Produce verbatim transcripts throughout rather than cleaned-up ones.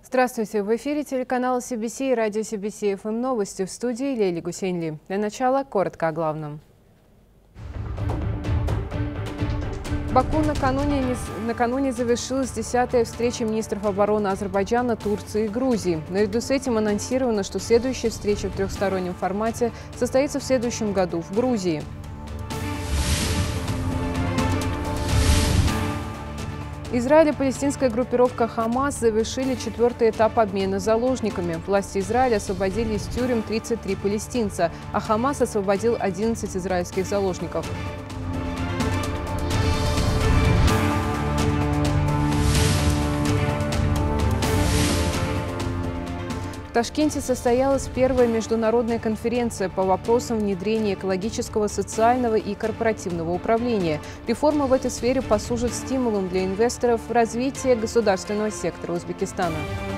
Здравствуйте! В эфире телеканала Си Би Си и радио Си Би Си эф эм новости, в студии Лейли Гусейнли. Для начала коротко о главном. В Баку накануне, накануне завершилась десятая встреча министров обороны Азербайджана, Турции и Грузии. Наряду с этим анонсировано, что следующая встреча в трехстороннем формате состоится в следующем году в Грузии. Израиль и палестинская группировка «Хамас» завершили четвертый этап обмена заложниками. Власти Израиля освободили из тюрем тридцать три палестинца, а «Хамас» освободил одиннадцать израильских заложников. В Ташкенте состоялась первая международная конференция по вопросам внедрения экологического, социального и корпоративного управления. Реформа в этой сфере послужит стимулом для инвесторов в развитии государственного сектора Узбекистана.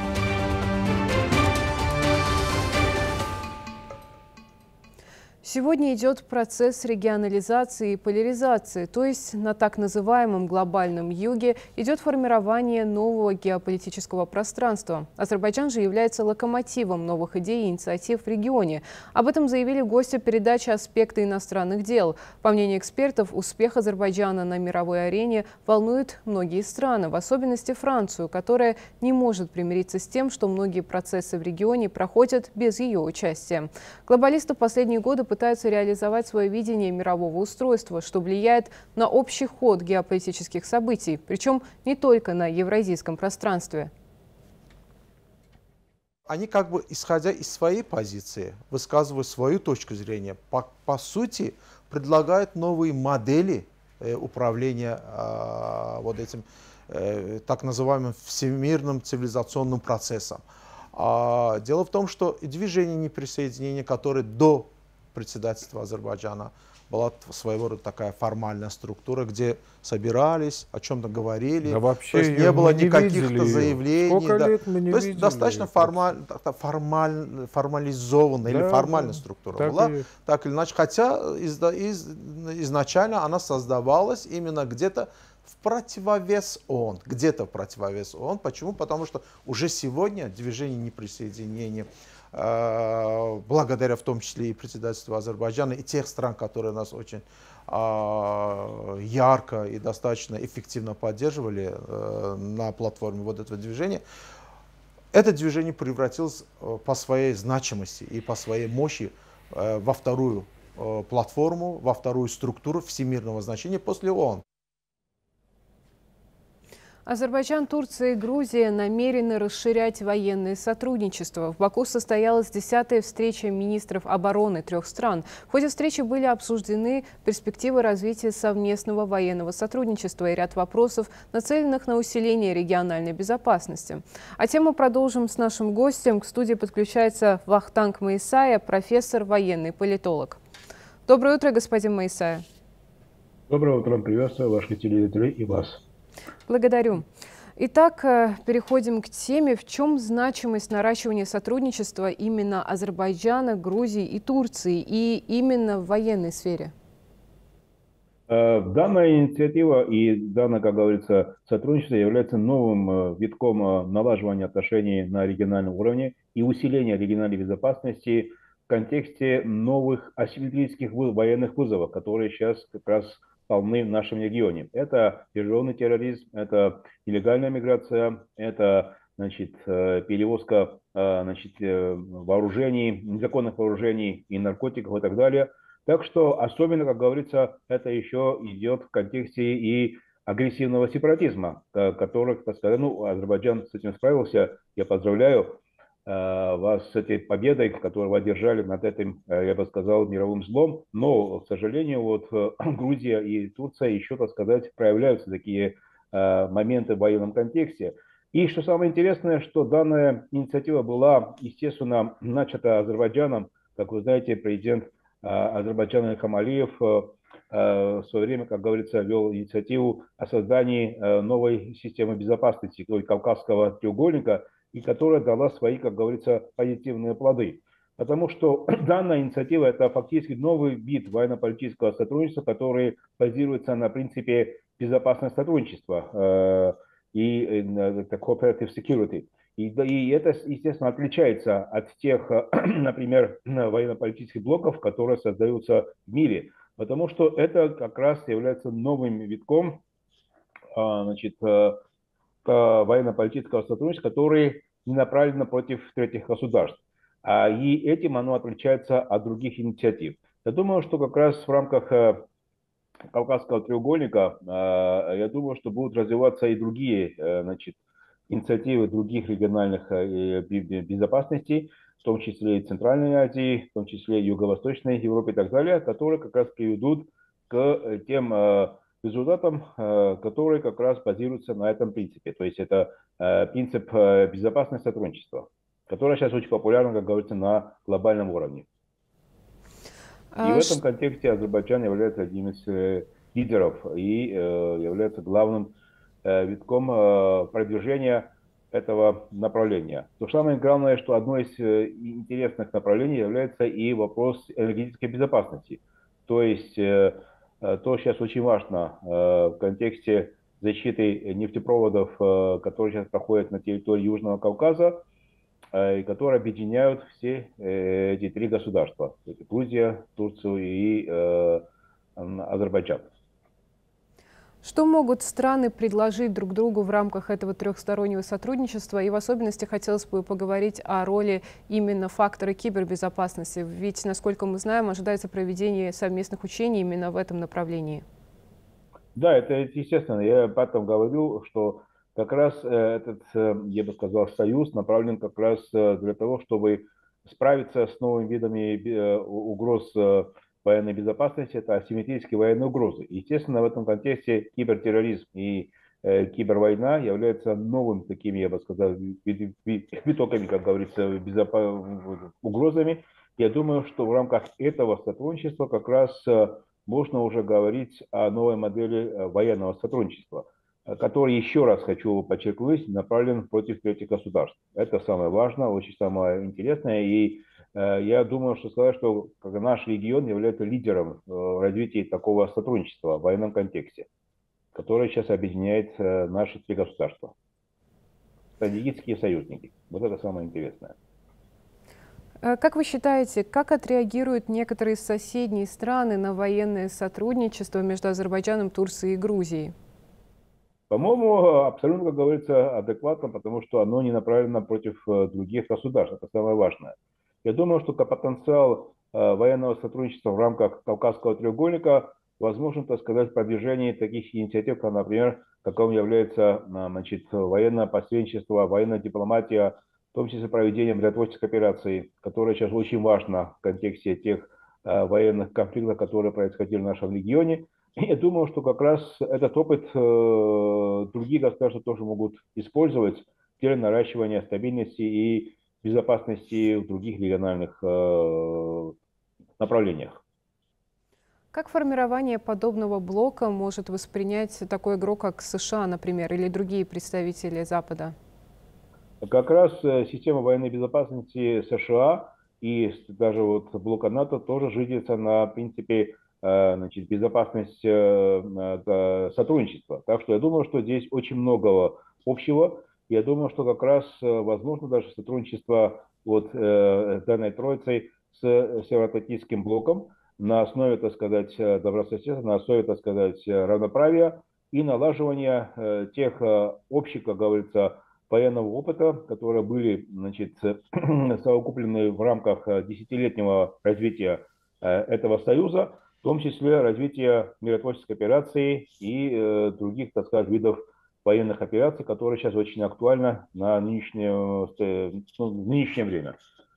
Сегодня идет процесс регионализации и поляризации, то есть на так называемом глобальном юге идет формирование нового геополитического пространства. Азербайджан же является локомотивом новых идей и инициатив в регионе. Об этом заявили гости передачи «Аспекты иностранных дел». По мнению экспертов, успех Азербайджана на мировой арене волнует многие страны, в особенности Францию, которая не может примириться с тем, что многие процессы в регионе проходят без ее участия. Глобалисты в последние годы пытаются пытаются реализовать свое видение мирового устройства, что влияет на общий ход геополитических событий, причем не только на евразийском пространстве. Они как бы, исходя из своей позиции, высказывают свою точку зрения, по, по сути предлагают новые модели э, управления э, вот этим э, так называемым всемирным цивилизационным процессом. А, дело в том, что движение неприсоединения, которое до председательства Азербайджана была своего рода такая формальная структура, где собирались, о чем-то говорили. Да вообще то есть не было не никаких-то заявлений. Сколько да. лет мы не то есть видели достаточно формаль, формаль, формализованная да, или формальная структура так была, и... так или иначе. Хотя из, из, изначально она создавалась именно где-то в противовес ООН. Где-то в противовес ООН. Почему? Потому что уже сегодня движение неприсоединения, благодаря в том числе и председательству Азербайджана и тех стран, которые нас очень ярко и достаточно эффективно поддерживали на платформе вот этого движения, это движение превратилось по своей значимости и по своей мощи во вторую платформу, во вторую структуру всемирного значения после ООН. Азербайджан, Турция и Грузия намерены расширять военное сотрудничество. В Баку состоялась десятая встреча министров обороны трех стран. В ходе встречи были обсуждены перспективы развития совместного военного сотрудничества и ряд вопросов, нацеленных на усиление региональной безопасности. А тему продолжим с нашим гостем. К студии подключается Вахтанг Маисая, профессор, военный политолог. Доброе утро, господин Маисая. Доброе утро, приветствую ваших телезрителей и вас. Благодарю. Итак, переходим к теме. В чем значимость наращивания сотрудничества именно Азербайджана, Грузии и Турции, и именно в военной сфере? Данная инициатива и данное, как говорится, сотрудничество является новым витком налаживания отношений на региональном уровне и усиления региональной безопасности в контексте новых асимметрических военных вызовов, которые сейчас как раз полны в нашем регионе. Это международный терроризм, это нелегальная миграция, это значит, перевозка значит, вооружений, незаконных вооружений и наркотиков и так далее. Так что особенно, как говорится, это еще идет в контексте и агрессивного сепаратизма, который, так сказать, ну, Азербайджан с этим справился. Я поздравляю вас с этой победой, которую вы одержали над этим, я бы сказал, мировым злом. Но, к сожалению, вот Грузия и Турция еще, так сказать, проявляются такие моменты в военном контексте. И что самое интересное, что данная инициатива была, естественно, начата Азербайджаном. Как вы знаете, президент Азербайджана Ильхам Алиев в свое время, как говорится, вел инициативу о создании новой системы безопасности, Кавказского треугольника, и которая дала свои, как говорится, позитивные плоды. Потому что данная инициатива – это фактически новый вид военно-политического сотрудничества, который базируется на принципе безопасного сотрудничества и cooperative security. И, да, и это, естественно, отличается от тех, например, военно-политических блоков, которые создаются в мире, потому что это как раз является новым витком, значит, военно-политического сотрудничества, который не направлен против третьих государств. И этим оно отличается от других инициатив. Я думаю, что как раз в рамках Кавказского треугольника, я думаю, что будут развиваться и другие, значит, инициативы других региональных безопасностей, в том числе и Центральной Азии, в том числе и Юго-Восточной Европе и так далее, которые как раз приведут к тем результатам, которые как раз базируются на этом принципе. То есть это принцип безопасного сотрудничества, который сейчас очень популярен, как говорится, на глобальном уровне. И в этом контексте Азербайджан является одним из лидеров и является главным витком продвижения этого направления. То самое главное, что одно из интересных направлений является и вопрос энергетической безопасности. То есть то сейчас очень важно в контексте защиты нефтепроводов, которые сейчас проходят на территории Южного Кавказа, и которые объединяют все эти три государства. Это Грузия, Турцию и э, Азербайджан. Что могут страны предложить друг другу в рамках этого трехстороннего сотрудничества? И в особенности хотелось бы поговорить о роли именно фактора кибербезопасности. Ведь, насколько мы знаем, ожидается проведение совместных учений именно в этом направлении. Да, это естественно. Я потом говорю, что как раз этот, я бы сказал, союз направлен как раз для того, чтобы справиться с новыми видами угроз военной безопасности, это асимметрические военные угрозы. Естественно, в этом контексте кибертерроризм и кибервойна являются новым такими, я бы сказал, витоками, как говорится, угрозами. Я думаю, что в рамках этого сотрудничества как раз можно уже говорить о новой модели военного сотрудничества, который, еще раз хочу подчеркнуть, направлен против третьих государств. Это самое важное, очень самое интересное. И э, я думаю, что сказать, что наш регион является лидером в развитии такого сотрудничества в военном контексте, которое сейчас объединяет э, наши три государства. Стратегические союзники. Вот это самое интересное. Как вы считаете, как отреагируют некоторые соседние страны на военное сотрудничество между Азербайджаном, Турцией и Грузией? По-моему, абсолютно, как говорится, адекватно, потому что оно не направлено против других государств. Это самое важное. Я думаю, что потенциал военного сотрудничества в рамках Кавказского треугольника возможно, так сказать, продвижение таких инициатив, как, например, каковым является, значит, военное посредничество, военная дипломатия, в том числе проведение миротворческих операций, которое сейчас очень важно в контексте тех военных конфликтов, которые происходили в нашем регионе. Я думаю, что как раз этот опыт э, другие государства тоже могут использовать для наращивания стабильности и безопасности в других региональных э, направлениях. Как формирование подобного блока может воспринять такой игрок, как США, например, или другие представители Запада? Как раз система военной безопасности США и даже вот блока НАТО тоже жительница на принципе, значит, безопасность сотрудничества. Так что я думаю, что здесь очень много общего. Я думаю, что как раз возможно даже сотрудничество вот данной троицей с Североатлантическим блоком на основе, так сказать, добрососедства, на основе, так сказать, равноправия и налаживания тех общих, как говорится, военного опыта, которые были, значит, совокуплены в рамках десятилетнего развития этого союза, в том числе развития миротворческой операции и э, других, так сказать, видов военных операций, которые сейчас очень актуальны на нынешнее, ну, в нынешнее время.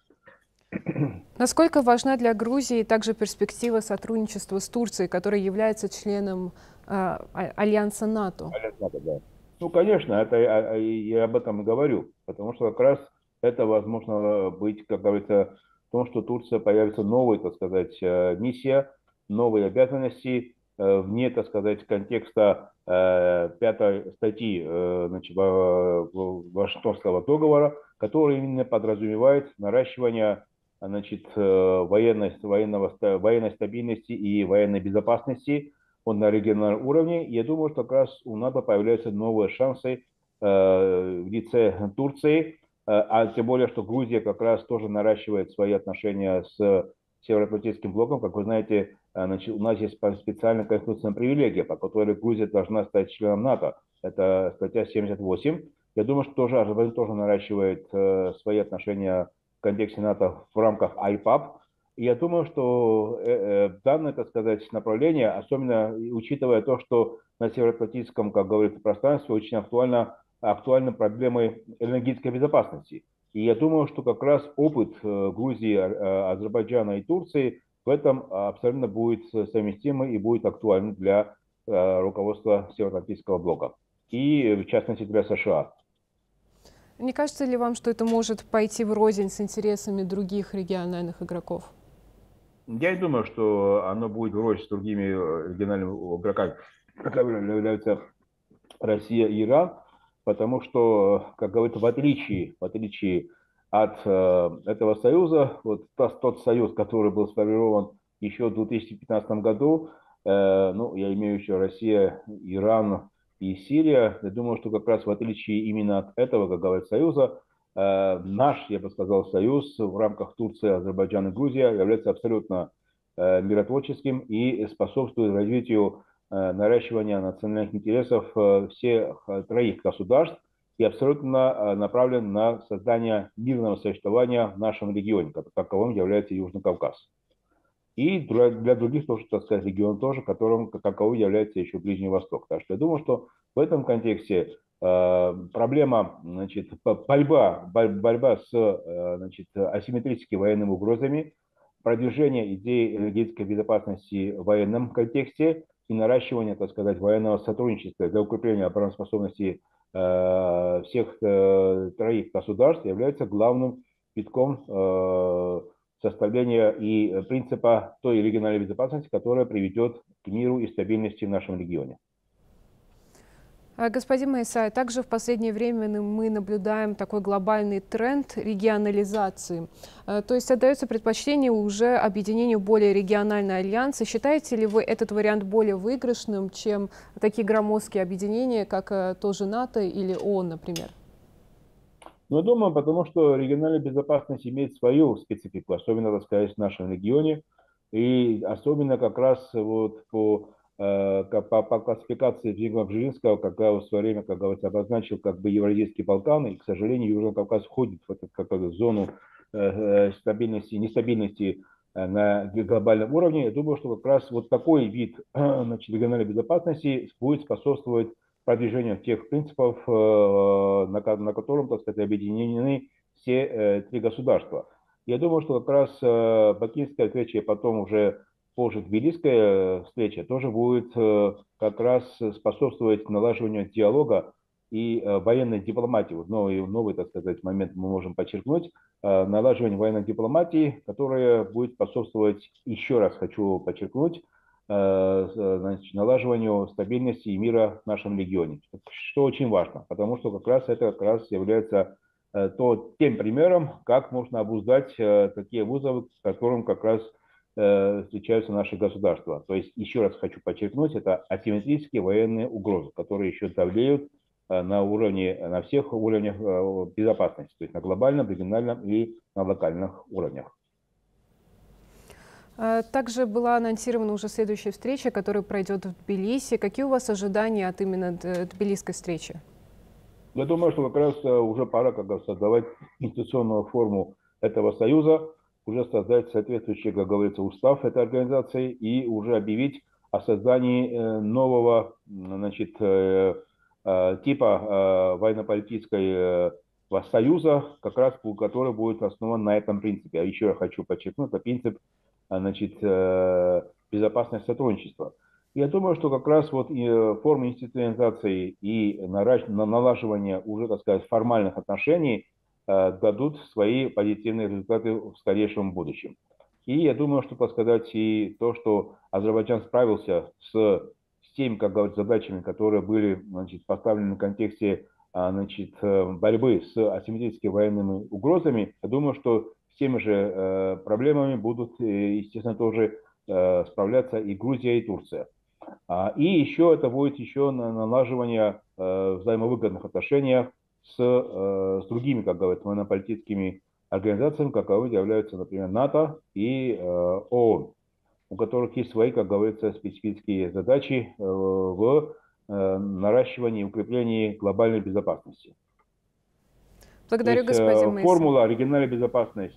Насколько важна для Грузии также перспектива сотрудничества с Турцией, которая является членом э, Альянса НАТО? Альянс НАТО, да. Ну, конечно, это я, я об этом и говорю, потому что как раз это возможно быть, как говорится, в том, что Турция появится новая, так сказать, миссия, новые обязанности вне, так сказать, контекста пятой статьи, значит, Вашингтонского договора, который именно подразумевает наращивание, значит, военной, военного, военной стабильности и военной безопасности на региональном уровне. Я думаю, что как раз у НАТО появляются новые шансы э, в лице Турции а тем более, что Грузия как раз тоже наращивает свои отношения с Североатлантическим блоком. Как вы знаете, значит, у нас есть специальная конституционная привилегия, по которой Грузия должна стать членом НАТО. Это статья семьдесят восемь. Я думаю, что тоже Азербайджан тоже наращивает э, свои отношения в контексте НАТО в рамках ай паб. И я думаю, что э, э, данное, так сказать, направление, особенно учитывая то, что на североатлантическом, как говорится, пространстве очень актуально, актуальны проблемы энергетической безопасности. И я думаю, что как раз опыт э, Грузии, э, Азербайджана и Турции в этом абсолютно будет совместимый и будет актуальным для э, руководства Североатлантического блока. И в частности для США. Не кажется ли вам, что это может пойти врознь с интересами других региональных игроков? Я и думаю, что оно будет врознь с другими региональными игроками, которыми являются Россия и Иран, потому что, как говорится, в отличие, в отличие от э, этого союза, вот тот, тот союз, который был сформирован еще в две тысячи пятнадцатом году, э, ну, я имею в виду Россия, Иран и Сирия, я думаю, что как раз в отличие именно от этого, как говорится, союза, э, наш, я бы сказал, союз в рамках Турции, Азербайджана и Грузии является абсолютно э, миротворческим и способствует развитию наращивания национальных интересов всех троих государств и абсолютно направлен на создание мирного существования в нашем регионе, таковым является Южный Кавказ. И для других тоже, так сказать, регионов тоже, которым таковым является еще Ближний Восток. Так что я думаю, что в этом контексте э, проблема, значит, борьба, борьба с значит, асимметрическими военными угрозами, продвижение идеи энергетической безопасности в военном контексте и наращивание, так сказать, военного сотрудничества для укрепления обороноспособности э, всех э, троих государств является главным витком э, составления и принципа той региональной безопасности, которая приведет к миру и стабильности в нашем регионе. Господин Моисай, также в последнее время мы наблюдаем такой глобальный тренд регионализации. То есть отдается предпочтение уже объединению более региональной альянсы. Считаете ли вы этот вариант более выигрышным, чем такие громоздкие объединения, как тоже НАТО или ООН, например? Ну, я думаю, потому что региональная безопасность имеет свою специфику, особенно, так сказать, в нашем регионе. И особенно как раз вот по По, по классификации Зигмунда Бжезинского, когда в свое время, как говорится, обозначил как бы Евразийские Балканы, и, к сожалению, Южный Кавказ входит в эту какую-то зону э, стабильности, нестабильности э, на глобальном уровне. Я думаю, что как раз вот такой вид э, значит, региональной безопасности будет способствовать продвижению тех принципов, э, на, на котором, так сказать, объединены все э, три государства. Я думаю, что как раз э, бакинская встреча, потом уже позже тбилисская встреча тоже будет как раз способствовать налаживанию диалога и военной дипломатии. Вот новый, новый, так сказать, момент мы можем подчеркнуть. Налаживание военной дипломатии, которая будет способствовать, еще раз хочу подчеркнуть, значит, налаживанию стабильности и мира в нашем регионе. Что очень важно, потому что как раз это как раз является то, тем примером, как можно обуздать такие вызовы, которым как раз встречаются наши государства. То есть, еще раз хочу подчеркнуть, это асимметрические военные угрозы, которые еще давлеют на уровне, на всех уровнях безопасности, то есть на глобальном, региональном и на локальных уровнях. Также была анонсирована уже следующая встреча, которая пройдет в Тбилиси. Какие у вас ожидания от именно тбилисской встречи? Я думаю, что как раз уже пора как бы создавать институционную форму этого союза, уже создать соответствующий, как говорится, устав этой организации и уже объявить о создании нового, значит, типа военно-политического союза, как раз который будет основан на этом принципе. А еще я хочу подчеркнуть, это принцип, значит, безопасности сотрудничества. Я думаю, что как раз вот формы институционализации и налаживания уже, так сказать, формальных отношений дадут свои позитивные результаты в скорейшем будущем. И я думаю, что, так сказать, и то, что Азербайджан справился с, с теми, как говорится, задачами, которые были, значит, поставлены в контексте, значит, борьбы с асимметрическими военными угрозами, я думаю, что с теми же проблемами будут, естественно, тоже справляться и Грузия, и Турция. И еще это будет еще налаживание взаимовыгодных отношений с, с другими, как говорится, военно-политическими организациями, каковы являются, например, НАТО и ООН, у которых есть свои, как говорится, специфические задачи в наращивании и укреплении глобальной безопасности. Благодарю, То есть господин Мейсон. формула региональной безопасности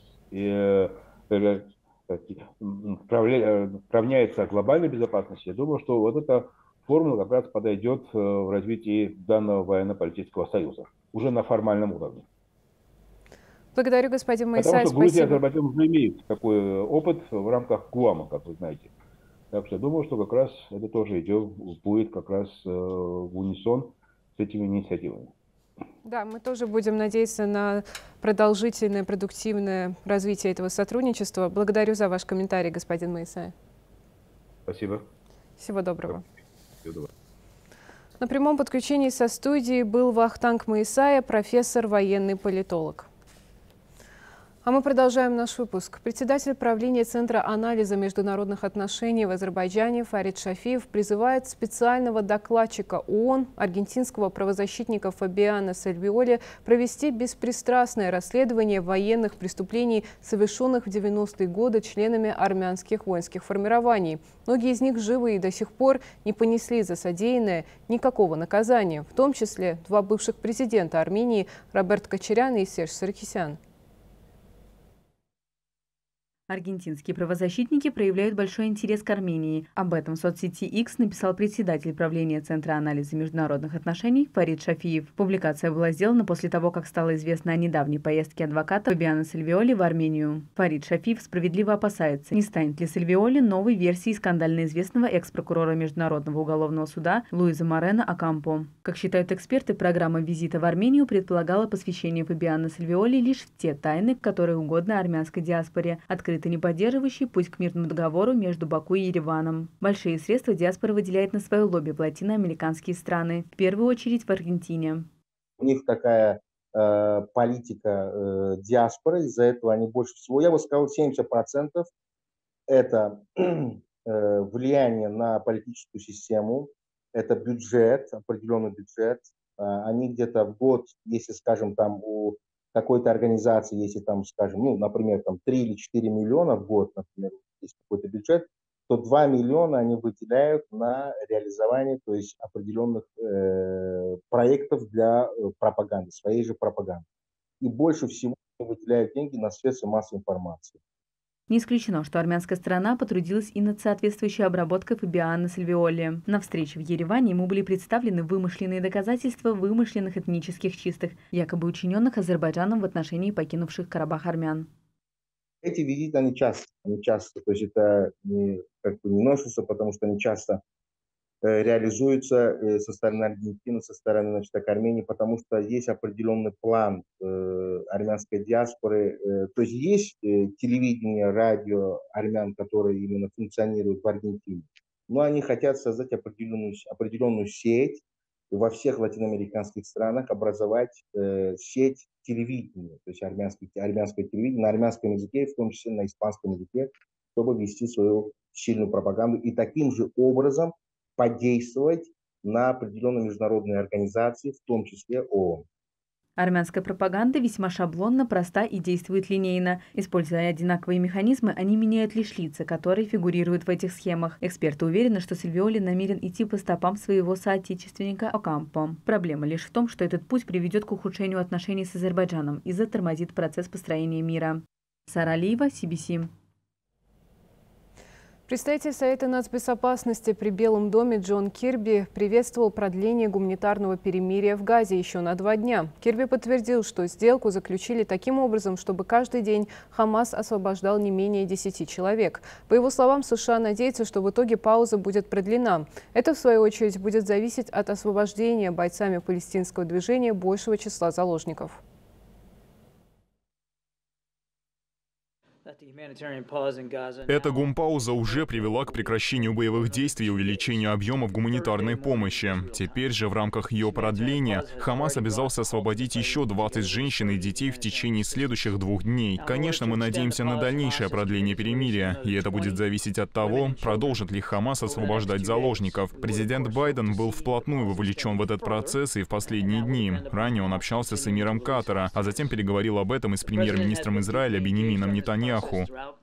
равняется глобальной безопасности. Я думаю, что вот эта формула как раз подойдет в развитии данного военно-политического союза, уже на формальном уровне. Благодарю, господин Мейсай. Потому что Грузия и Спасибо. Азербайджан уже имеют такой опыт в рамках ГУАМа, как вы знаете. Так что я думаю, что как раз это тоже идет, будет как раз в унисон с этими инициативами. Да, мы тоже будем надеяться на продолжительное, продуктивное развитие этого сотрудничества. Благодарю за ваш комментарий, господин Мейсай. Спасибо. Всего доброго. Всего доброго. На прямом подключении со студией был Вахтанг Мейсай, профессор, военный политолог. А мы продолжаем наш выпуск. Председатель правления Центра анализа международных отношений в Азербайджане Фарид Шафиев призывает специального докладчика ООН, аргентинского правозащитника Фабиано Сальвиоли, провести беспристрастное расследование военных преступлений, совершенных в девяностые годы членами армянских воинских формирований. Многие из них живы и до сих пор не понесли за содеянное никакого наказания, в том числе два бывших президента Армении Роберт Кочарян и Серж Саркисян. Аргентинские правозащитники проявляют большой интерес к Армении. Об этом в соцсети X написал председатель правления Центра анализа международных отношений Фарид Шафиев. Публикация была сделана после того, как стало известно о недавней поездке адвоката Фабиано Сальвиоли в Армению. Фарид Шафиев справедливо опасается, не станет ли Сальвиоли новой версией скандально известного экс-прокурора Международного уголовного суда Луиза Морено Окампо. Как считают эксперты, программа визита в Армению предполагала посвящение Фабиано Сальвиоли лишь в те тайны, которые угодны армянской диаспоре, открыто не поддерживающий путь к мирному договору между Баку и Ереваном. Большие средства диаспора выделяет на свое лобби в латиноамериканские страны, в первую очередь в Аргентине. У них такая э, политика э, диаспоры, из-за этого они больше всего, я бы сказал, семьдесят процентов это э, влияние на политическую систему, это бюджет, определенный бюджет. Э, они где-то в год, если, скажем, там у какой-то организации, если там, скажем, ну, например, там три или четыре миллиона в год, например, есть какой-то бюджет, то два миллиона они выделяют на реализование, то есть определенных э, проектов для э, пропаганды, своей же пропаганды. И больше всего они выделяют деньги на средства массовой информации. Не исключено, что армянская сторона потрудилась и над соответствующей обработкой Фабиано Сальвиоли. На встрече в Ереване ему были представлены вымышленные доказательства вымышленных этнических чисток, якобы учиненных Азербайджаном в отношении покинувших Карабах армян. Эти визиты, они часто, они часто, то есть это не, как бы не носится, потому что они часто э, реализуются э, со стороны Аргентины, со стороны, значит, так, Армении, потому что есть определенный план э, армянской диаспоры, э, то есть есть э, телевидение, радио армян, которые именно функционируют в Аргентине, но они хотят создать определенную, определенную сеть во всех латиноамериканских странах, образовать э, сеть телевидения, то есть армянское, армянское телевидение на армянском языке, в том числе на испанском языке, чтобы вести свою сильную пропаганду и таким же образом подействовать на определенные международные организации, в том числе ООН. Армянская пропаганда весьма шаблонна, проста и действует линейно. Используя одинаковые механизмы, они меняют лишь лица, которые фигурируют в этих схемах. Эксперты уверены, что Сальвиоли намерен идти по стопам своего соотечественника Окампо. Проблема лишь в том, что этот путь приведет к ухудшению отношений с Азербайджаном и затормозит процесс построения мира. Сара Алиева, си би си. Представитель Совета нацбезопасности при Белом доме Джон Кирби приветствовал продление гуманитарного перемирия в Газе еще на два дня. Кирби подтвердил, что сделку заключили таким образом, чтобы каждый день Хамас освобождал не менее десяти человек. По его словам, США надеются, что в итоге пауза будет продлена. Это, в свою очередь, будет зависеть от освобождения бойцами палестинского движения большего числа заложников. Эта гумпауза уже привела к прекращению боевых действий и увеличению объемов гуманитарной помощи. Теперь же в рамках ее продления Хамас обязался освободить еще двадцать женщин и детей в течение следующих двух дней. Конечно, мы надеемся на дальнейшее продление перемирия, и это будет зависеть от того, продолжит ли Хамас освобождать заложников. Президент Байден был вплотную вовлечен в этот процесс и в последние дни. Ранее он общался с эмиром Катара, а затем переговорил об этом и с премьер-министром Израиля Биньямином Нетаньяху.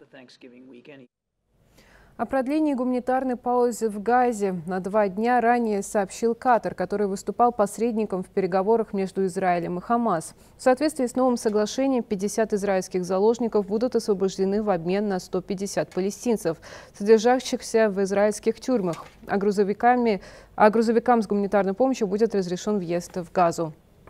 О продлении гуманитарной паузы в Газе на два дня ранее сообщил Катар, который выступал посредником в переговорах между Израилем и Хамас. В соответствии с новым соглашением пятьдесят израильских заложников будут освобождены в обмен на сто пятьдесят палестинцев, содержащихся в израильских тюрьмах, а, грузовиками, а грузовикам с гуманитарной помощью будет разрешен въезд в Газу.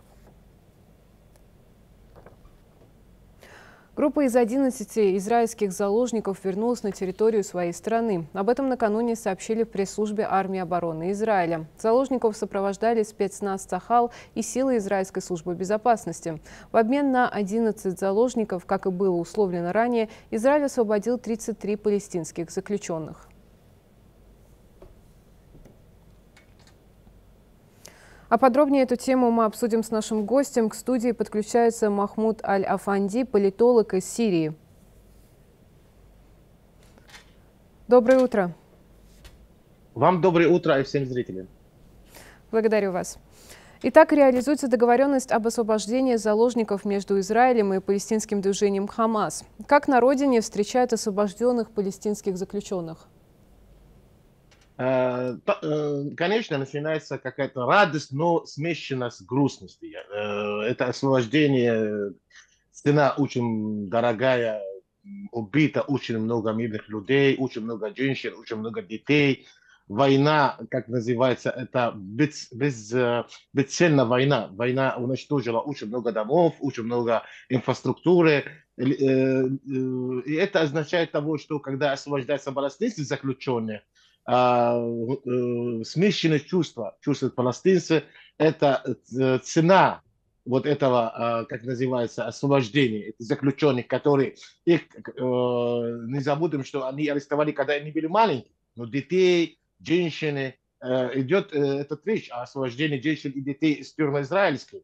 Группа из одиннадцати израильских заложников вернулась на территорию своей страны. Об этом накануне сообщили в пресс-службе армии обороны Израиля. Заложников сопровождали спецназ «Цахал» и силы Израильской службы безопасности. В обмен на одиннадцать заложников, как и было условлено ранее, Израиль освободил тридцать три палестинских заключенных. А подробнее эту тему мы обсудим с нашим гостем. К студии подключается Махмуд Аль-Афанди, политолог из Сирии. Доброе утро. Вам доброе утро и всем зрителям. Благодарю вас. Итак, реализуется договоренность об освобождении заложников между Израилем и палестинским движением «Хамас». Как на родине встречают освобожденных палестинских заключенных? Конечно, начинается какая-то радость, но смешана с грустностью. Это освобождение, цена очень дорогая, убито очень много мирных людей, очень много женщин, очень много детей. Война, как называется, это без, без, бесцельная война. Война уничтожила очень много домов, очень много инфраструктуры. И это означает того, что когда освобождаются палестинские заключенные, смешанные чувства, чувства палестинцев, это цена вот этого, как называется, освобождения, этих заключенных, которые, их, не забудем, что они арестовали, когда они были маленькие, но детей, женщины, идет этот речь о освобождении женщин и детей из тюрьмы израильской.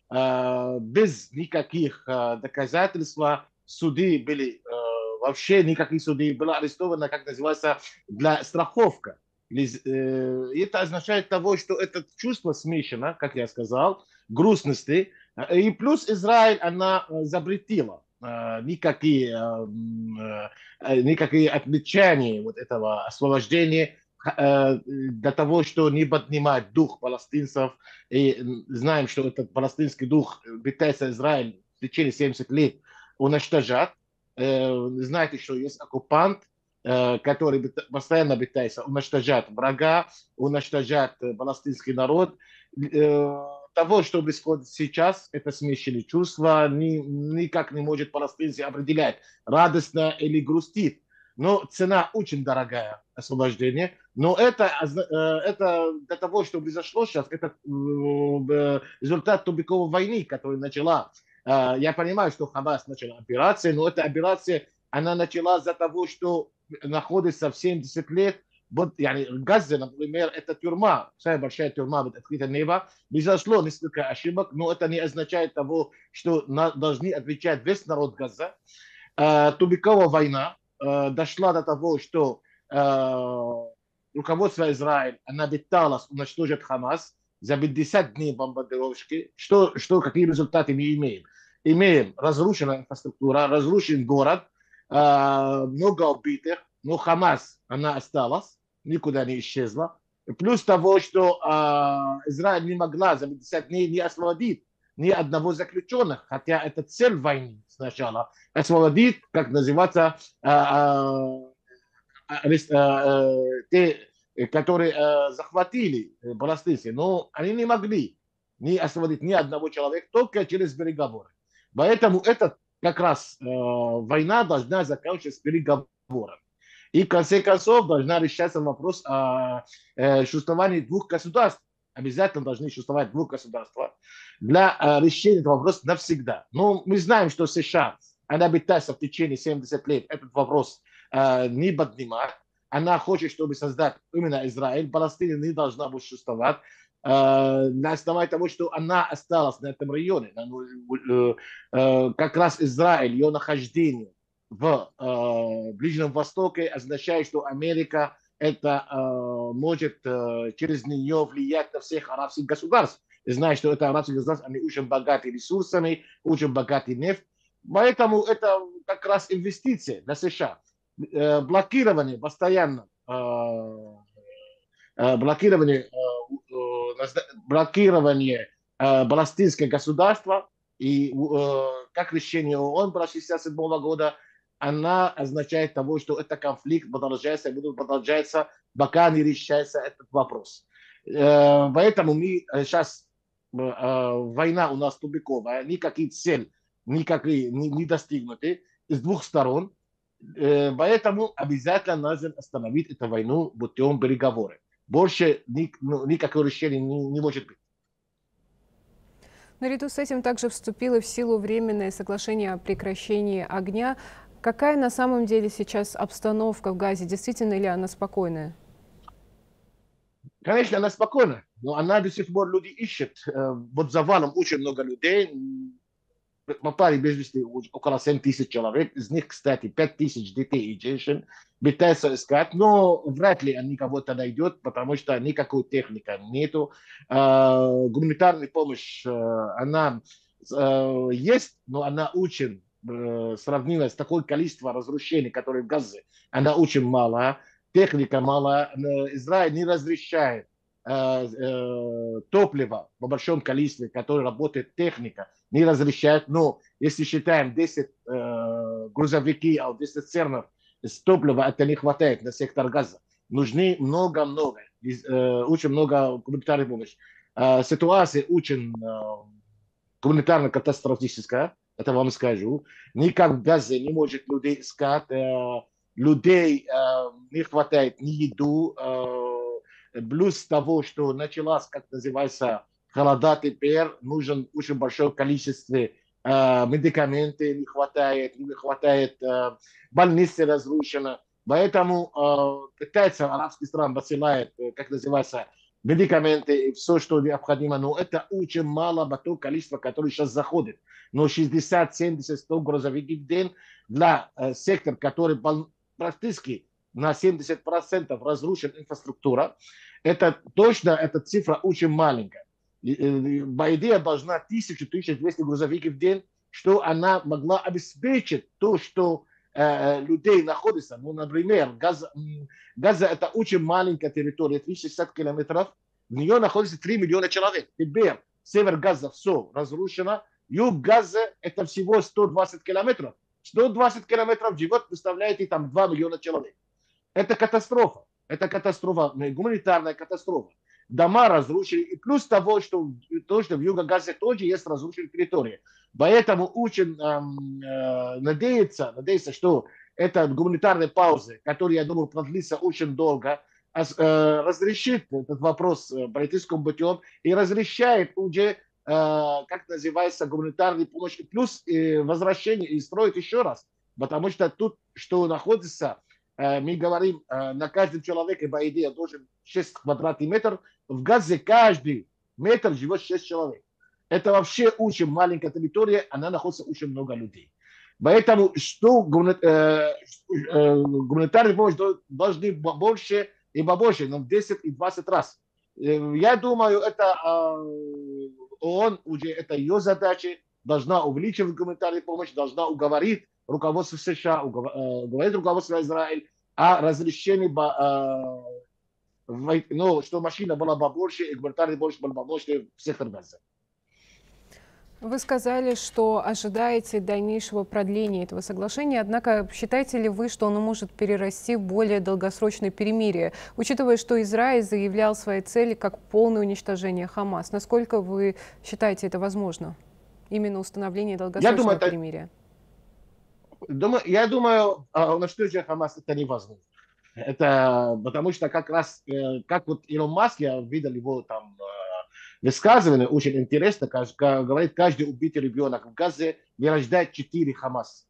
Без никаких доказательств суды были вообще никаких судей было арестовано, как называется, для страховка. Это означает того, что это чувство смешано, как я сказал, грустности. И плюс Израиль, она запретила никакие, никакие отмечания вот этого освобождения для того, что не поднимать дух палестинцев. И знаем, что этот палестинский дух пытается Израиль в течение семидесяти лет уничтожать. Знаете, что есть оккупант, который постоянно пытается уничтожать врага, уничтожать палестинский народ. Того, что происходит сейчас, это смешанные чувства, ни, никак не может палестинцы определять, радостно или грустит. Но цена очень дорогая, освобождение. Но это, это для того, что произошло сейчас, это результат тупиковой войны, которая начала. Я понимаю, что Хамас начал операцию, но эта операция, она начала за того, что находится в семьдесят лет. Вот, yani, Газа, например, это тюрьма, самая большая тюрьма, вот открытое небо. Произошло несколько ошибок, но это не означает того, что на, должны отвечать весь народ Газа. Э, тупиковая война э, дошла до того, что э, руководство Израиля, она пыталась уничтожить Хамас за пятьдесят дней бомбардировки. Что, что, какие результаты мы имеем? Имеем разрушенную инфраструктуру, разрушен город, э, много убитых, но Хамас, она осталась, никуда не исчезла. Плюс того, что э, Израиль не могла за пятьдесят дней не освободить ни одного заключенного, хотя это цель войны сначала. Освободить, как называется, э, э, э, те, которые э, захватили палестинцы, но они не могли не освободить ни одного человека, только через переговоры. Поэтому это как раз э, война должна закончиться переговорами. И в конце концов должна решаться вопрос о э, существовании двух государств. Обязательно должны существовать двух государств для э, решения этого вопроса навсегда. Но мы знаем, что США она пытается в течение семидесяти лет этот вопрос э, не поднимать. Она хочет, чтобы создать именно Израиль. Палестина не должна быть существовать. Э, на основании того, что она осталась на этом районе. Э, э, как раз Израиль, ее нахождение в э, Ближнем Востоке означает, что Америка это э, может э, через нее влиять на всех арабских государств. И знаю, что это арабские государства, они очень богаты ресурсами, очень богаты нефть. Поэтому это как раз инвестиции для США. Э, блокирование постоянно, э, э, блокирование, э, э, блокирование э, палестинского государства и э, как решение ООН было шестьдесят седьмого года, она означает того, что этот конфликт продолжается и будет продолжаться, пока не решается этот вопрос. Э, поэтому мы сейчас, э, война у нас тупиковая, никаких целей никакие не, не достигнуты с двух сторон. Э, поэтому обязательно нужно остановить эту войну путем переговоров. Больше ни, ну, никакого решения не, не может быть. Наряду с этим также вступило в силу временное соглашение о прекращении огня. Какая на самом деле сейчас обстановка в Газе? Действительно ли она спокойная? Конечно, она спокойна, но она до сих пор люди ищет. Под завалом очень много людей. Попали без вести около семь тысяч человек. Из них, кстати, пять тысяч детей и женщин пытаются искать, но вряд ли они кого-то найдут, потому что никакой техники нету. Гуманитарная помощь, она есть, но она очень сравнила с такой количеством разрушений, которые в Газе, она очень мала, техника мала. Израиль не разрешает э, э, топливо в большом количестве, которое работает техника, не разрешает. Но если считаем десять э, грузовики, а десять цернов с топлива, это не хватает на сектор Газа. Нужны много-много, э, очень много гуманитарной помощи. Э, ситуация очень э, гуманитарно-катастрофическая. Это вам скажу. Никак в Газе не может людей искать. Э, людей э, не хватает ни еду. Э, плюс того, что началась, как называется, холода теперь, нужен очень большое количество э, медикаментов, не хватает, не хватает, э, больницы разрушены. Поэтому э, пытается арабские страны посылают, э, как называется, медикаменты, все, что необходимо, но это очень мало по то количество, которое сейчас заходит. Но шестьдесят, семьдесят, сто грузовиков в день для э, сектора, который практически на семьдесят процентов разрушен инфраструктура, это точно, эта цифра очень маленькая. По идее, должна тысяча — тысяча двести грузовиков в день, что она могла обеспечить то, что э, людей находится. Ну, например, Газа, Газа это очень маленькая территория, триста шестьдесят километров, в нее находится три миллиона человек. Теперь север Газа все разрушено, юг Газа это всего сто двадцать километров. сто двадцать километров живет, представляете, там два миллиона человек. Это катастрофа. Это катастрофа, гуманитарная катастрофа. Дома разрушены. И плюс того, что, то, что в Юго Газе тоже есть разрушенные территории. Поэтому очень эм, э, надеется, надеется, что эта гуманитарная пауза, которая, я думаю, продлится очень долго, э, разрешит этот вопрос политическим путем и разрешает уже, э, как называется, гуманитарную помощь. И плюс э, возвращение и строить еще раз. Потому что тут, что находится, э, мы говорим, э, на каждом человеке, по идее, должен шесть квадратных метров. В Газе каждый метр живет шесть человек. Это вообще очень маленькая территория, она находится очень много людей. Поэтому что гуманитарная помощь должны больше и побольше, но в десять и двадцать раз. Я думаю, это ООН, уже это ее задача, должна увеличивать гуманитарную помощь, должна уговорить руководство США, уговорить руководство Израиля о разрешении, ну, что машина была побольше и гуманитарная помощь была побольше в сектор Газа. Вы сказали, что ожидаете дальнейшего продления этого соглашения, однако считаете ли вы, что оно может перерасти в более долгосрочное перемирие, учитывая, что Израиль заявлял свои цели как полное уничтожение Хамас? Насколько вы считаете это возможно? Именно установление долгосрочного думаю, это... перемирия? Думаю, я думаю, уничтожение Хамас это невозможно. Это потому что как раз, как вот Илон Маск, я видел его там высказывание, очень интересно, как, говорит, каждый убитый ребенок в Газе не рождает четыре Хамас.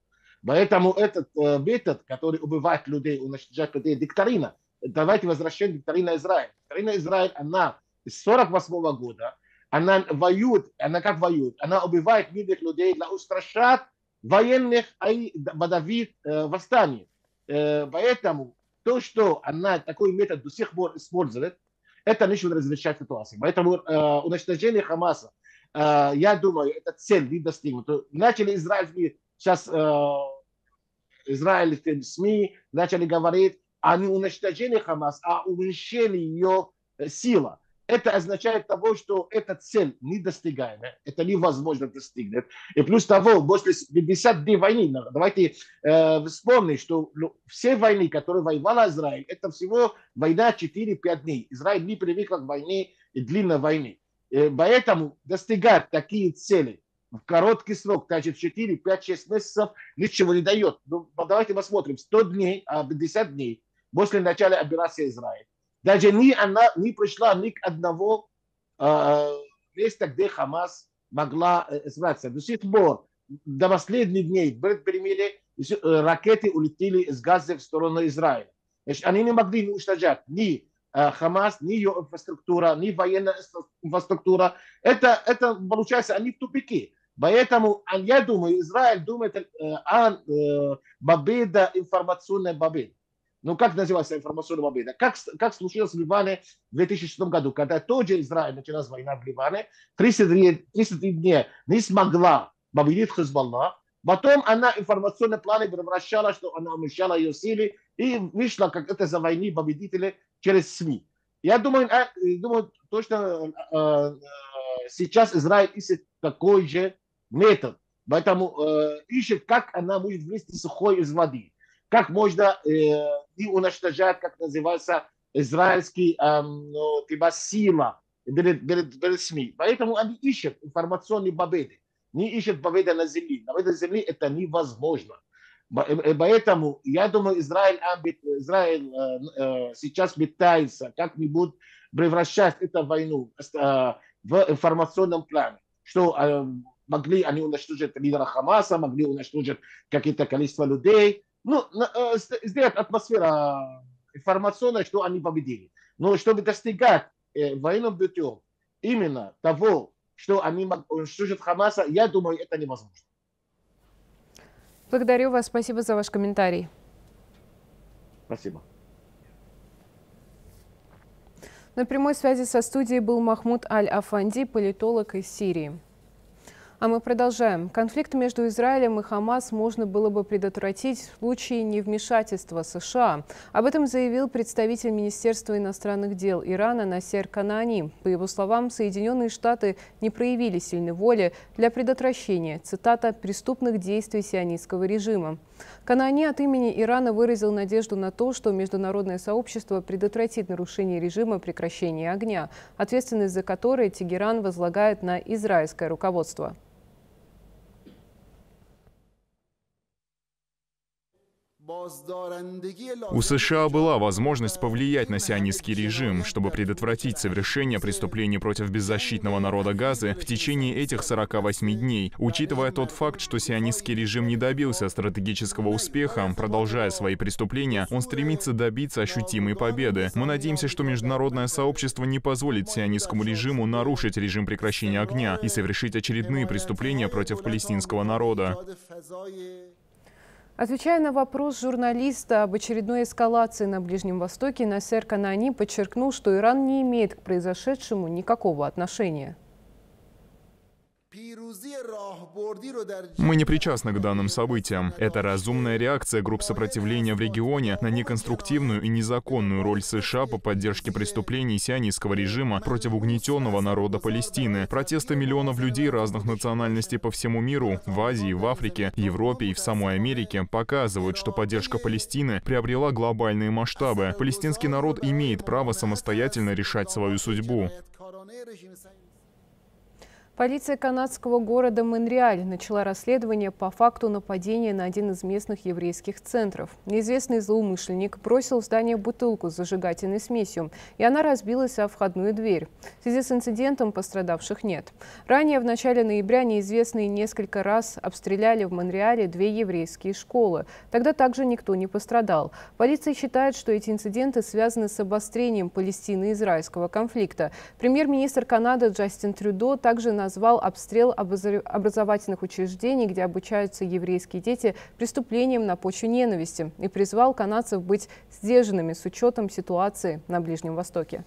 Поэтому этот э, метод, который убивает людей, уничтожает людей, доктрина, давайте возвращаем доктрина Израиля. Доктрина Израиля, она с сорок восьмого года, она воюет, она как воюет? Она убивает мирных людей для устрашать военных и подавить э, восстание. Э, поэтому то, что она такой метод до сих пор использует, это не разрешает ситуацию. Поэтому э, уничтожение Хамаса, э, я думаю, эта цель не достигнута. Начали израильские, сейчас э, израильские СМИ начали говорить о не уничтожении Хамаса, а уменьшении ее силы. Это означает того, что эта цель недостигаемая, это невозможно достигнуть. И плюс того, после пятидесяти дней войны, давайте э, вспомним, что ну, все войны, которые воевала Израиль, это всего война четыре-пять дней. Израиль не привык к войне и длинной войне. И поэтому достигать такие цели в короткий срок, даже четыре, пять, шесть месяцев, ничего не дает. Ну, давайте посмотрим, сто дней, а пятьдесят дней после начала операции Израиля. Даже ни она не пришла ни к одного э, места, где Хамас могла э, справиться. До сих пор, до последних дней, перед перемирием, э, ракеты улетели из Газы в сторону Израиля. Значит, они не могли уничтожать ни э, Хамас, ни ее инфраструктура, ни военная инфраструктура. Это, это получается, они в тупике. Поэтому, я думаю, Израиль думает э, о э, победе, информационной победе. Ну, как называется информационная победа? Как, как случилось в Ливане в две тысячи шестом году, когда тоже Израиль началась война в Ливане, тридцать дней не смогла победить Хизбаллах, потом она информационные планы превращала, что она уменьшала ее силы и вышла как это за войны победители через СМИ. Я думаю, думаю точно сейчас Израиль ищет такой же метод, поэтому ищет, как она может вывести сухой из воды. Как можно э, не уничтожать, как называется, израильский э, ну, типа сила перед, перед, перед СМИ. Поэтому они ищут информационные победы. Не ищут победы на земле. На этой земле это невозможно. Поэтому я думаю, Израиль, Израиль э, э, сейчас пытается как-нибудь превращать эту войну э, в информационном плане. Что э, могли они уничтожить лидера Хамаса, могли уничтожить какое-то количество людей. Ну, сделать атмосферу информационную, что они победили. Но чтобы достигать э, военным путем именно того, что они уничтожат Хамаса, я думаю, это невозможно. Благодарю вас. Спасибо за ваш комментарий. Спасибо. На прямой связи со студией был Махмуд Аль-Афанди, политолог из Сирии. А мы продолжаем. Конфликт между Израилем и Хамас можно было бы предотвратить в случае невмешательства США. Об этом заявил представитель Министерства иностранных дел Ирана Насер Канаани. По его словам, Соединенные Штаты не проявили сильной воли для предотвращения, цитата, «преступных действий сионистского режима». Канаани от имени Ирана выразил надежду на то, что международное сообщество предотвратит нарушение режима прекращения огня, ответственность за которое Тегеран возлагает на израильское руководство. У США была возможность повлиять на сионистский режим, чтобы предотвратить совершение преступлений против беззащитного народа Газы в течение этих сорока восьми дней. Учитывая тот факт, что сионистский режим не добился стратегического успеха, продолжая свои преступления, он стремится добиться ощутимой победы. Мы надеемся, что международное сообщество не позволит сионистскому режиму нарушить режим прекращения огня и совершить очередные преступления против палестинского народа. Отвечая на вопрос журналиста об очередной эскалации на Ближнем Востоке, Насер Канаани подчеркнул, что Иран не имеет к произошедшему никакого отношения. Мы не причастны к данным событиям. Это разумная реакция групп сопротивления в регионе на неконструктивную и незаконную роль США по поддержке преступлений сионистского режима против угнетенного народа Палестины. Протесты миллионов людей разных национальностей по всему миру, в Азии, в Африке, Европе и в самой Америке показывают, что поддержка Палестины приобрела глобальные масштабы. Палестинский народ имеет право самостоятельно решать свою судьбу. Полиция канадского города Монреаль начала расследование по факту нападения на один из местных еврейских центров. Неизвестный злоумышленник бросил в здание бутылку с зажигательной смесью, и она разбилась о входную дверь. В связи с инцидентом пострадавших нет. Ранее, в начале ноября, неизвестные несколько раз обстреляли в Монреале две еврейские школы. Тогда также никто не пострадал. Полиция считает, что эти инциденты связаны с обострением палестино-израильского конфликта. Премьер-министр Канады Джастин Трюдо также на назвал обстрел образовательных учреждений, где обучаются еврейские дети, преступлением на почве ненависти и призвал канадцев быть сдержанными с учетом ситуации на Ближнем Востоке.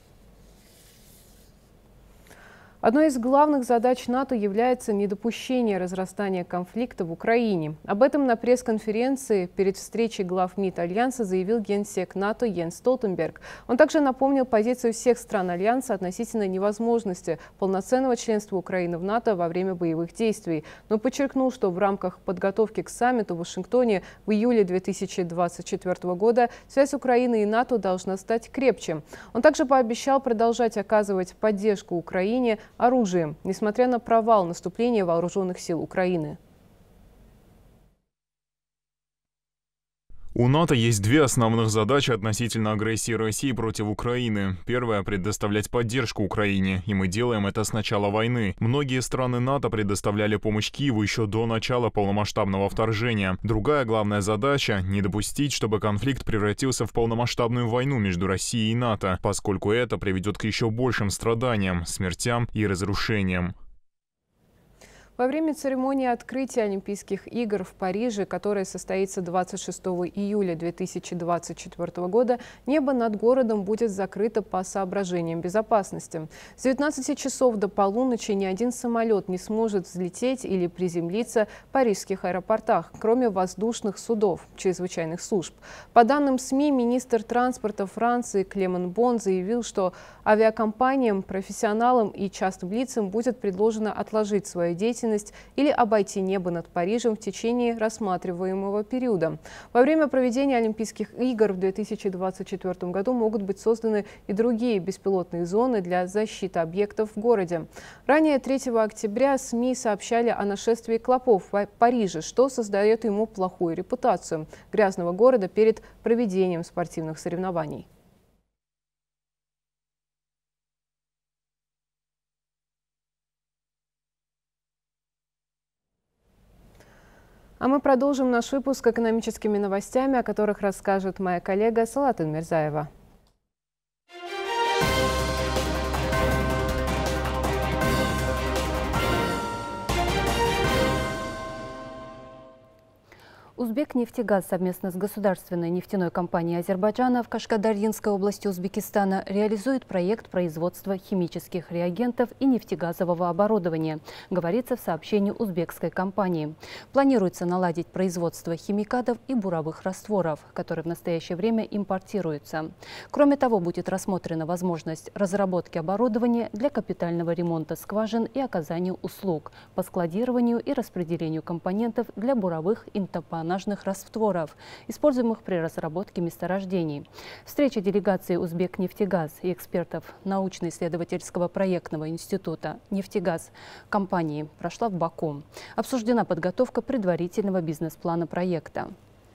Одной из главных задач НАТО является недопущение разрастания конфликта в Украине. Об этом на пресс-конференции перед встречей глав МИД Альянса заявил генсек НАТО Йенс Столтенберг. Он также напомнил позицию всех стран Альянса относительно невозможности полноценного членства Украины в НАТО во время боевых действий, но подчеркнул, что в рамках подготовки к саммиту в Вашингтоне в июле две тысячи двадцать четвёртого года связь Украины и НАТО должна стать крепче. Он также пообещал продолжать оказывать поддержку Украине оружием, несмотря на провал наступления вооруженных сил Украины. У НАТО есть две основных задачи относительно агрессии России против Украины. Первая – предоставлять поддержку Украине, и мы делаем это с начала войны. Многие страны НАТО предоставляли помощь Киеву еще до начала полномасштабного вторжения. Другая главная задача – не допустить, чтобы конфликт превратился в полномасштабную войну между Россией и НАТО, поскольку это приведет к еще большим страданиям, смертям и разрушениям. Во время церемонии открытия Олимпийских игр в Париже, которая состоится двадцать шестого июля две тысячи двадцать четвёртого года, небо над городом будет закрыто по соображениям безопасности. С девятнадцати часов до полуночи ни один самолет не сможет взлететь или приземлиться в парижских аэропортах, кроме воздушных судов чрезвычайных служб. По данным СМИ, министр транспорта Франции Клеман Бон заявил, что авиакомпаниям, профессионалам и частным лицам будет предложено отложить свою деятельность или обойти небо над Парижем в течение рассматриваемого периода. Во время проведения Олимпийских игр в две тысячи двадцать четвёртом году могут быть созданы и другие беспилотные зоны для защиты объектов в городе. Ранее, третьего октября, СМИ сообщали о нашествии клопов в Париже, что создает ему плохую репутацию грязного города перед проведением спортивных соревнований. А мы продолжим наш выпуск экономическими новостями, о которых расскажет моя коллега Салатын Мирзаева. Узбекнефтегаз совместно с государственной нефтяной компанией Азербайджана в Кашкадарьинской области Узбекистана реализует проект производства химических реагентов и нефтегазового оборудования, говорится в сообщении узбекской компании. Планируется наладить производство химикатов и буровых растворов, которые в настоящее время импортируются. Кроме того, будет рассмотрена возможность разработки оборудования для капитального ремонта скважин и оказания услуг по складированию и распределению компонентов для буровых и топонажных растворов, используемых при разработке месторождений. Встреча делегации Узбекнефтегаз и экспертов научно-исследовательского проектного института «Нефтегаз» компании прошла в Баку. Обсуждена подготовка предварительного бизнес-плана проекта.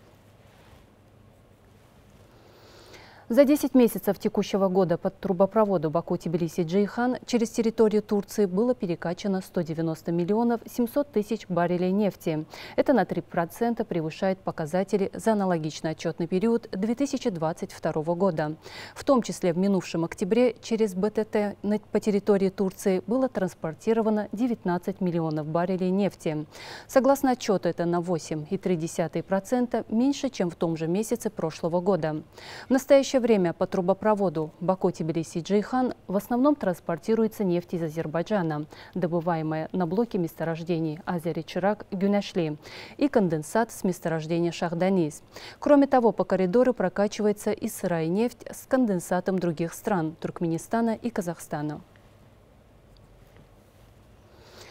За десять месяцев текущего года под трубопроводу Баку-Тбилиси-Джейхан через территорию Турции было перекачано сто девяносто миллионов семьсот тысяч баррелей нефти. Это на три процента превышает показатели за аналогичный отчетный период две тысячи двадцать второго года. В том числе в минувшем октябре через БТТ по территории Турции было транспортировано девятнадцать миллионов баррелей нефти. Согласно отчету, это на восемь целых три десятых процента меньше, чем в том же месяце прошлого года. В настоящее В настоящее время по трубопроводу Баку-Тбилиси-Джейхан в основном транспортируется нефть из Азербайджана, добываемая на блоке месторождений Азери-Чирак-Гюнешли, и конденсат с месторождения Шахданис. Кроме того, по коридору прокачивается и сырая нефть с конденсатом других стран – Туркменистана и Казахстана.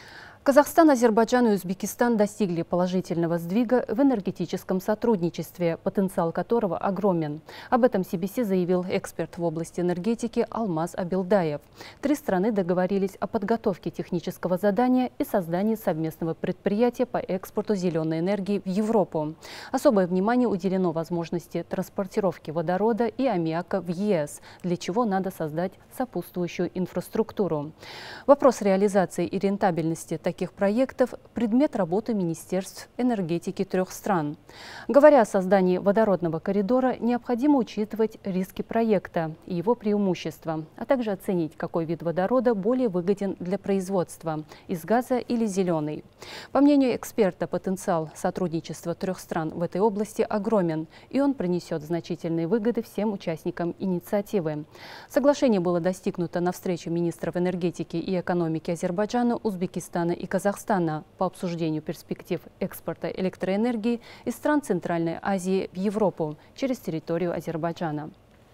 Казахстан, Азербайджан и Узбекистан достигли положительного сдвига в энергетическом сотрудничестве, потенциал которого огромен. Об этом си би си заявил эксперт в области энергетики Алмаз Абилдаев. Три страны договорились о подготовке технического задания и создании совместного предприятия по экспорту зеленой энергии в Европу. Особое внимание уделено возможности транспортировки водорода и аммиака в е эс, для чего надо создать сопутствующую инфраструктуру. Вопрос реализации и рентабельности таких таких проектов – предмет работы Министерств энергетики трех стран. Говоря о создании водородного коридора, необходимо учитывать риски проекта и его преимущества, а также оценить, какой вид водорода более выгоден для производства – из газа или зеленый. По мнению эксперта, потенциал сотрудничества трех стран в этой области огромен, и он принесет значительные выгоды всем участникам инициативы. Соглашение было достигнуто на встрече министров энергетики и экономики Азербайджана, Узбекистана и Казахстана по обсуждению перспектив экспорта электроэнергии из стран Центральной Азии в Европу через территорию Азербайджана.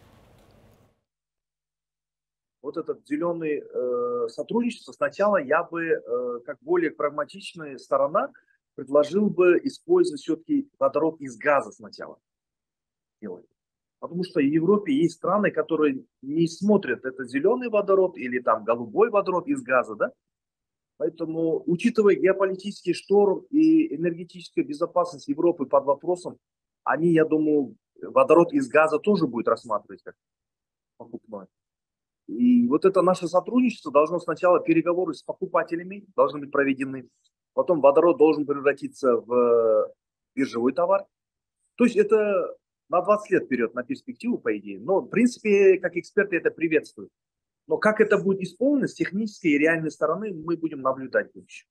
Вот этот зеленый э, сотрудничество, сначала я бы, э, как более прагматичная сторона, предложил бы использовать все-таки водород из газа сначала делать. Потому что в Европе есть страны, которые не смотрят, это зеленый водород или там голубой водород из газа, да? Поэтому, учитывая геополитический шторм и энергетическую безопасность Европы под вопросом, они, я думаю, водород из газа тоже будут рассматривать как покупной. И вот это наше сотрудничество должно сначала, переговоры с покупателями должны быть проведены, потом водород должен превратиться в биржевой товар. То есть это на двадцать лет вперед, на перспективу, по идее. Но, в принципе, как эксперты это приветствуют. Но как это будет исполнено с технической и реальной стороны, мы будем наблюдать в будущем.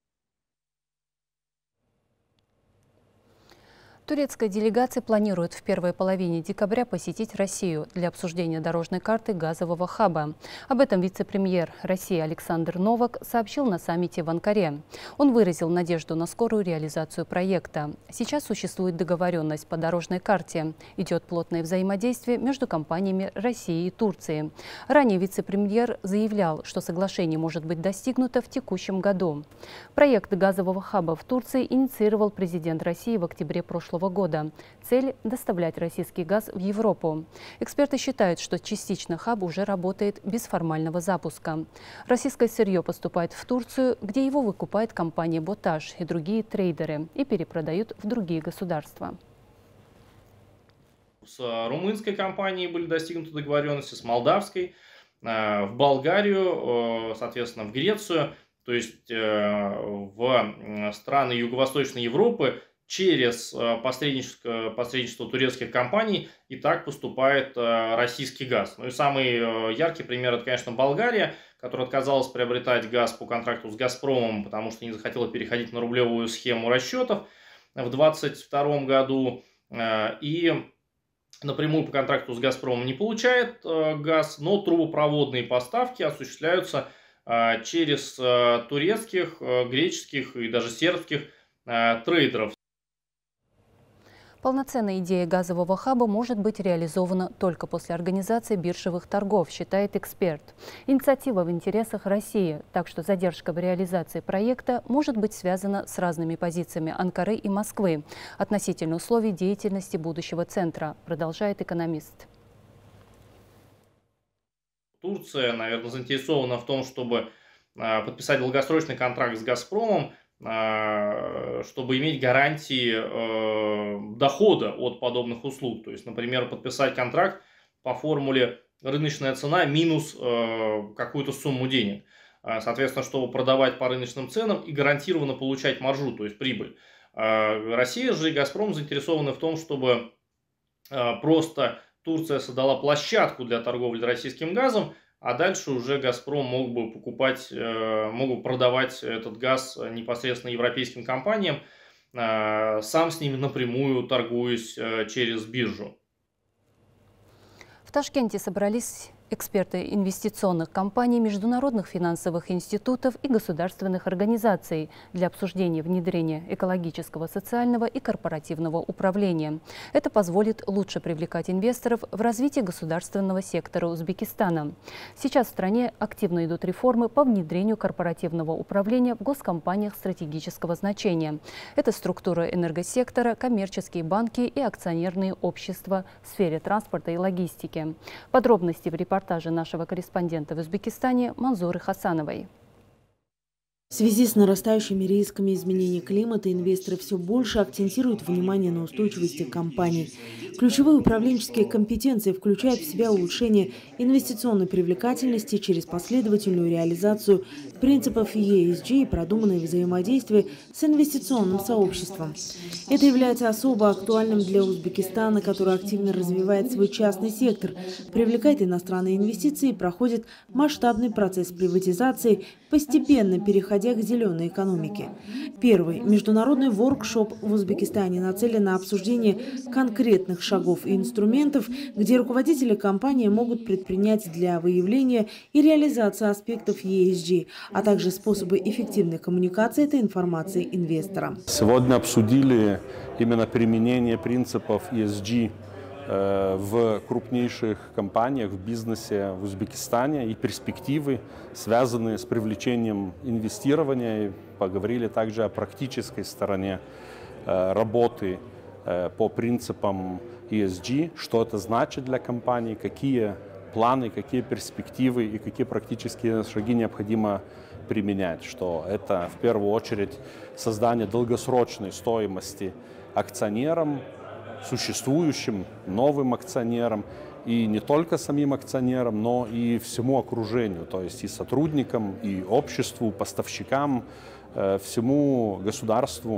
Турецкая делегация планирует в первой половине декабря посетить Россию для обсуждения дорожной карты газового хаба. Об этом вице-премьер России Александр Новак сообщил на саммите в Анкаре. Он выразил надежду на скорую реализацию проекта. Сейчас существует договоренность по дорожной карте. Идет плотное взаимодействие между компаниями России и Турции. Ранее вице-премьер заявлял, что соглашение может быть достигнуто в текущем году. Проект газового хаба в Турции инициировал президент России в октябре прошлого года. Цель – доставлять российский газ в Европу. Эксперты считают, что частично хаб уже работает без формального запуска. Российское сырье поступает в Турцию, где его выкупает компания «Боташ» и другие трейдеры и перепродают в другие государства. С румынской компанией были достигнуты договоренности, с молдавской, в Болгарию, соответственно, в Грецию, то есть в страны Юго-Восточной Европы. Через посредничество, посредничество турецких компаний и так поступает российский газ. Ну и самый яркий пример – это, конечно, Болгария, которая отказалась приобретать газ по контракту с «Газпромом», потому что не захотела переходить на рублевую схему расчетов в две тысячи двадцать втором году. И напрямую по контракту с «Газпромом» не получает газ, но трубопроводные поставки осуществляются через турецких, греческих и даже сербских трейдеров. Полноценная идея газового хаба может быть реализована только после организации биржевых торгов, считает эксперт. Инициатива в интересах России, так что задержка в реализации проекта может быть связана с разными позициями Анкары и Москвы относительно условий деятельности будущего центра, продолжает экономист. Турция, наверное, заинтересована в том, чтобы подписать долгосрочный контракт с «Газпромом», чтобы иметь гарантии э, дохода от подобных услуг. То есть, например, подписать контракт по формуле рыночная цена минус э, какую-то сумму денег. Соответственно, чтобы продавать по рыночным ценам и гарантированно получать маржу, то есть прибыль. Э, Россия же и «Газпром» заинтересованы в том, чтобы э, просто Турция создала площадку для торговли российским газом, а дальше уже «Газпром» мог бы покупать, мог бы продавать этот газ непосредственно европейским компаниям, сам с ними напрямую торгуясь через биржу. В Ташкенте собрались Эксперты инвестиционных компаний, международных финансовых институтов и государственных организаций для обсуждения внедрения экологического, социального и корпоративного управления. Это позволит лучше привлекать инвесторов в развитие государственного сектора Узбекистана. Сейчас в стране активно идут реформы по внедрению корпоративного управления в госкомпаниях стратегического значения. Это структура энергосектора, коммерческие банки и акционерные общества в сфере транспорта и логистики. Подробности в репортаже нашего корреспондента в Узбекистане Манзуры Хасановой. В связи с нарастающими рисками изменения климата инвесторы все больше акцентируют внимание на устойчивости компаний. Ключевые управленческие компетенции включают в себя улучшение инвестиционной привлекательности через последовательную реализацию принципов и эс джи и продуманное взаимодействие с инвестиционным сообществом. Это является особо актуальным для Узбекистана, который активно развивает свой частный сектор, привлекает иностранные инвестиции и проходит масштабный процесс приватизации, постепенно переходя к зеленой экономике. Первый международный воркшоп в Узбекистане нацелен на обсуждение конкретных шагов и инструментов, где руководители компании могут предпринять для выявления и реализации аспектов и эс джи, а также способы эффективной коммуникации этой информации инвесторам. Сегодня обсудили именно применение принципов и эс джи в крупнейших компаниях, в бизнесе в Узбекистане и перспективы, связанные с привлечением инвестирования. И поговорили также о практической стороне работы по принципам и эс джи, что это значит для компании, какие планы, какие перспективы и какие практические шаги необходимо применять. Что это в первую очередь создание долгосрочной стоимости акционерам, существующим новым акционерам, и не только самим акционерам, но и всему окружению, то есть и сотрудникам, и обществу, поставщикам, всему государству,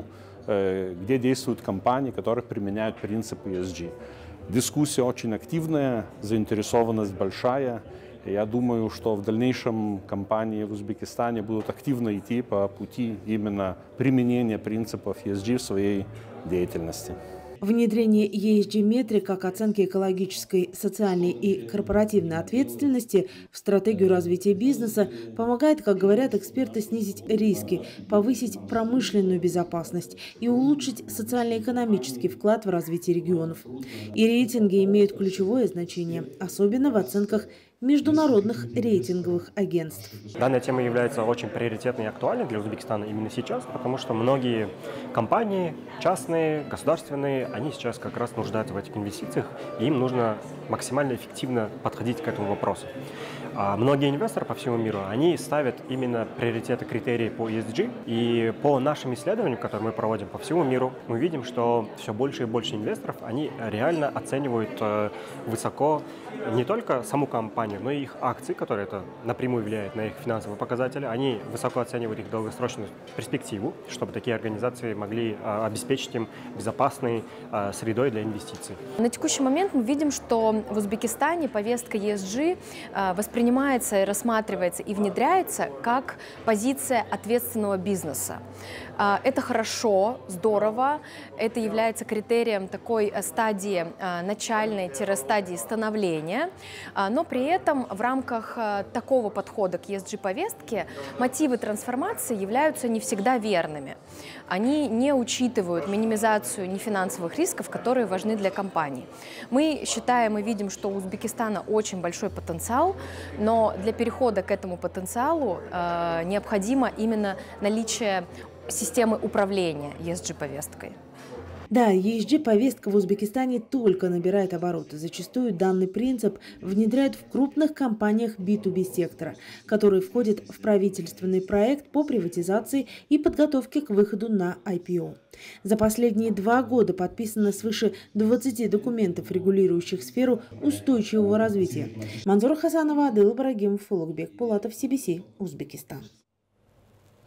где действуют компании, которые применяют принципы и эс джи. Дискуссия очень активная, заинтересованность большая. Я думаю, что в дальнейшем компании в Узбекистане будут активно идти по пути именно применения принципов и эс джи в своей деятельности. Внедрение и эс джи-метрик как оценки экологической, социальной и корпоративной ответственности в стратегию развития бизнеса помогает, как говорят эксперты, снизить риски, повысить промышленную безопасность и улучшить социально-экономический вклад в развитие регионов. И рейтинги имеют ключевое значение, особенно в оценках международных рейтинговых агентств. Данная тема является очень приоритетной и актуальной для Узбекистана именно сейчас, потому что многие компании, частные, государственные, они сейчас как раз нуждаются в этих инвестициях, и им нужно максимально эффективно подходить к этому вопросу. А многие инвесторы по всему миру, они ставят именно приоритеты, критерии по и эс джи, и по нашим исследованиям, которые мы проводим по всему миру, мы видим, что все больше и больше инвесторов, они реально оценивают высоко не только саму компанию, но и их акции, которые это напрямую влияет на их финансовые показатели. Они высоко оценивают их долгосрочную перспективу, чтобы такие организации могли обеспечить им безопасной средой для инвестиций. На текущий момент мы видим, что в Узбекистане повестка и эс джи воспринимается и рассматривается и внедряется как позиция ответственного бизнеса. Это хорошо, здорово, это является критерием такой стадии, начальной-стадии становления, но при этом в рамках такого подхода к и эс джи-повестке мотивы трансформации являются не всегда верными. Они не учитывают минимизацию нефинансовых рисков, которые важны для компаний. Мы считаем и видим, что у Узбекистана очень большой потенциал, но для перехода к этому потенциалу э, необходимо именно наличие системы управления и эс джи-повесткой. Да, и эс джи-повестка в Узбекистане только набирает обороты. Зачастую данный принцип внедряют в крупных компаниях би ту би сектора, которые входят в правительственный проект по приватизации и подготовке к выходу на ай пи о. За последние два года подписано свыше двадцати документов, регулирующих сферу устойчивого развития. Манзура Хасанова, Адыл Ибрагимов, Улугбек Пулатов, си би си, Узбекистан.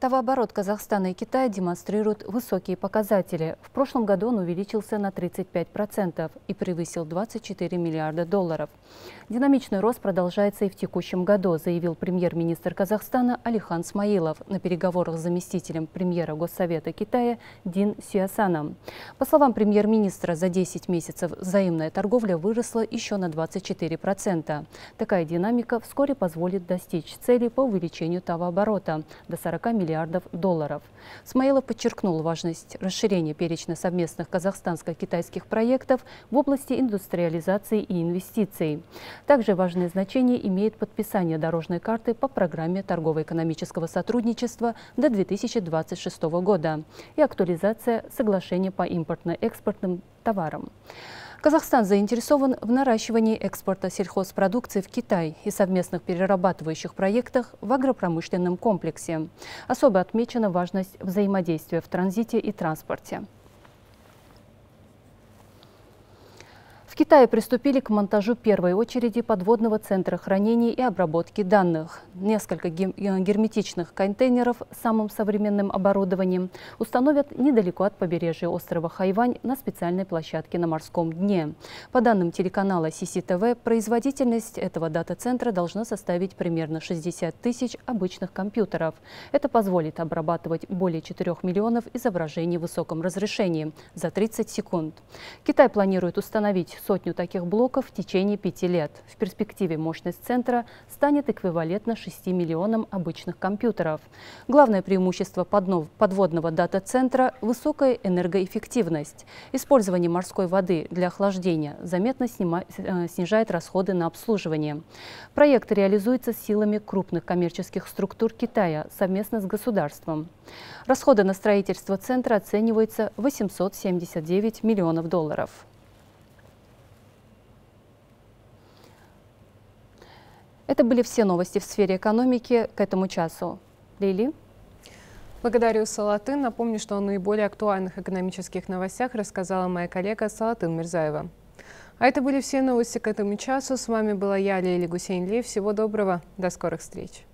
Товарооборот Казахстана и Китая демонстрирует высокие показатели. В прошлом году он увеличился на тридцать пять процентов и превысил двадцать четыре миллиарда долларов. Динамичный рост продолжается и в текущем году, заявил премьер-министр Казахстана Алихан Смаилов на переговорах с заместителем премьера Госсовета Китая Дин Сюясаном. По словам премьер-министра, за десять месяцев взаимная торговля выросла еще на двадцать четыре процента. Такая динамика вскоре позволит достичь цели по увеличению товарооборота до сорока миллиардов долларов. Смаилов подчеркнул важность расширения перечня совместных казахстанско-китайских проектов в области индустриализации и инвестиций. Также важное значение имеет подписание дорожной карты по программе торгово-экономического сотрудничества до две тысячи двадцать шестого года и актуализация соглашения по импортно-экспортным товарам. Казахстан заинтересован в наращивании экспорта сельхозпродукции в Китай и совместных перерабатывающих проектах в агропромышленном комплексе. Особо отмечена важность взаимодействия в транзите и транспорте. В Китае приступили к монтажу первой очереди подводного центра хранения и обработки данных. Несколько герметичных контейнеров с самым современным оборудованием установят недалеко от побережья острова Хайвань на специальной площадке на морском дне. По данным телеканала Си Си Ти Ви, производительность этого дата-центра должна составить примерно шестьдесят тысяч обычных компьютеров. Это позволит обрабатывать более четырёх миллионов изображений в высоком разрешении за тридцать секунд. Китай планирует установить сотню таких блоков в течение пяти лет. В перспективе мощность центра станет эквивалентна шести миллионам обычных компьютеров. Главное преимущество подводного дата-центра – высокая энергоэффективность. Использование морской воды для охлаждения заметно снижает расходы на обслуживание. Проект реализуется силами крупных коммерческих структур Китая совместно с государством. Расходы на строительство центра оцениваются в восемьсот семьдесят девять миллионов долларов. Это были все новости в сфере экономики к этому часу. Лили? Благодарю, Салатын. Напомню, что о наиболее актуальных экономических новостях рассказала моя коллега Салатын Мирзаева. А это были все новости к этому часу. С вами была я, Лили Гусейнли. Всего доброго. До скорых встреч.